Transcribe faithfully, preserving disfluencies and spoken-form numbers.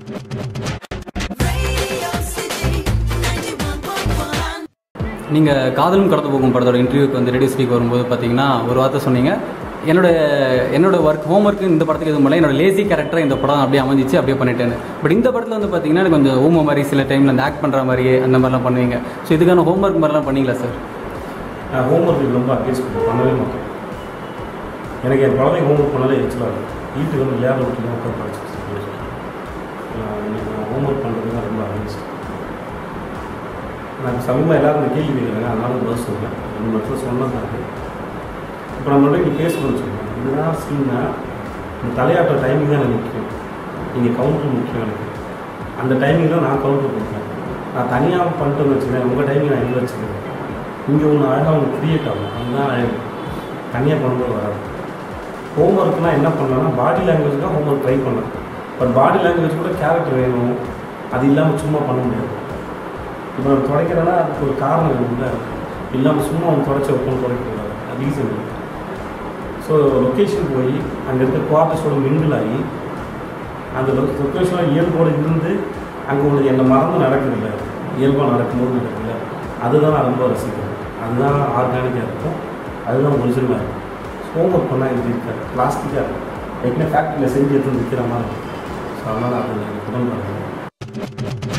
நீங்கள் காதலும் கடந்து போகும் படத்தோட இன்டர்வியூக்கு வந்து ரேடியோ ஸ்பீக் வரும்போது பார்த்தீங்கன்னா ஒரு வார்த்தை சொன்னீங்க, என்னோட என்னோட ஒர்க் ஹோம் ஒர்க்கு இந்த படத்துக்கு எதுவும் இல்லை, என்னோட லேசி கேரக்டர் இந்த படம் அப்படியே அமைஞ்சிச்சு அப்படியே பண்ணிட்டேன்னு. பட் இந்த படத்தில் வந்து பார்த்தீங்கன்னா எனக்கு கொஞ்சம் ஊமை மாதிரி சில டைமில் அந்த ஆக்ட் பண்ணுற மாதிரியே அந்த மாதிரிலாம் பண்ணுவீங்க. ஸோ இதுக்கான ஹோம் ஒர்க் மாதிரிலாம் பண்ணீங்களா சார்? நான் ஹோம் ஒர்க்கு ரொம்ப அட்வைஸ் பண்ணவே மாட்டேன். எனக்கு என் குழந்தைங்க ஹோம் ஒர்க் பண்ணாலே எரிச்சலாக இருக்கும். வீட்டுக்கு வந்து விளையாட விட்டு உட்காந்து படிச்சு நான் ஹோம் ஒர்க் பண்ணுறது தான் ரொம்ப அட்வைஸ். நான் சமீபமாக எல்லோரும் இந்த கேள்வி கேட்குறாங்க, அதனால பதில் சொல்கிறேன். ரெண்டு இடத்துல சொன்னது தான். இப்போ நம்மளோட இங்கே பேசணும்னு சொல்லுவேன். இதுதான் சீனா இந்த தலையாட்டுற டைமிங் தான் எனக்கு முக்கியம். நீங்கள் கவுண்டர் முக்கியம் எனக்கு. அந்த டைமிங் தான் நான் கவுண்டர் கொடுப்பேன். நான் தனியாக பண்ணிட்டு வச்சுக்கிறேன், உங்கள் டைமிங் நான் எங்கே வச்சுக்கிறேன். இங்கே ஒன்று அழகாக ஒன்று க்ரியேட் ஆகும். அதுதான் தனியாக பண்ணும்போது வராது. ஹோம் ஒர்க்னால் என்ன பண்ணலாம்னா பாடி லாங்குவேஜ் தான் ஹோம் ஒர்க் ட்ரை பண்ணேன். பட் பாடி லாங்குவேஜ் கூட கேரக்டர் வேணும், அது இல்லாமல் சும்மா பண்ண முடியாது. இப்போ நம்ம துடைக்கிறேன்னா அதுக்கு ஒரு காரணம் இருக்குல்ல, இல்லாமல் சும்மா அவங்க துடைச்ச வைக்கணும் துடைக்கக்கூடாது, அது ரீசன் இருக்குது. ஸோ லொக்கேஷன் போய் அங்கே இருக்க குவார்டர்ஸோட மிங்கிள் ஆகி அந்த லொக்கேஷனில் இயல்போடு இருந்து அங்கே உள்ள என்னை மறந்து நடக்குதில்ல, இயல்பாக நடக்கும்போது நடக்குதுல்ல, அதுதான் நான் ரொம்ப ரசிக்கிறேன். அதுதான் ஆர்கானிக்காக இருக்கும், அதுதான் ஒரிஜினலாக இருக்கும். ஹோம் ஒர்க் பண்ணால் இது இருக்காது, பிளாஸ்டிக்காக இருக்கும். ஏற்கனவே ஃபேக்ட்ரியில் செஞ்சு எடுத்து விற்கிற மாதிரி இருக்கும். ஸோ அதனால் அது எனக்கு உடம்பு